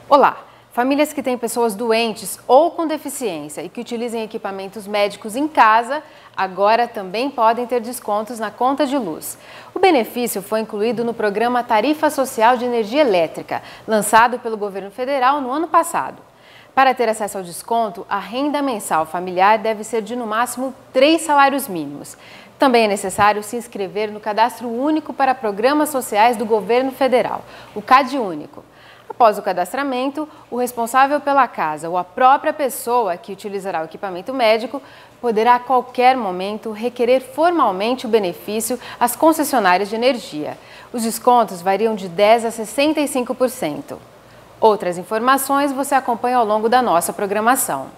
Olá! Famílias que têm pessoas doentes ou com deficiência e que utilizem equipamentos médicos em casa, agora também podem ter descontos na conta de luz. O benefício foi incluído no programa Tarifa Social de Energia Elétrica, lançado pelo governo federal no ano passado. Para ter acesso ao desconto, a renda mensal familiar deve ser de no máximo 3 salários mínimos. Também é necessário se inscrever no Cadastro Único para Programas Sociais do Governo Federal, o CadÚnico. Após o cadastramento, o responsável pela casa ou a própria pessoa que utilizará o equipamento médico poderá a qualquer momento requerer formalmente o benefício às concessionárias de energia. Os descontos variam de 10% a 65%. Outras informações você acompanha ao longo da nossa programação.